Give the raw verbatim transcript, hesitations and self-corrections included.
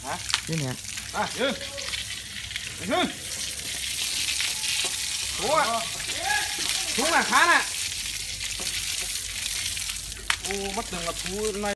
hả chứ nè à dư dư xuống à xuống là khá nè ô mất đường là thú này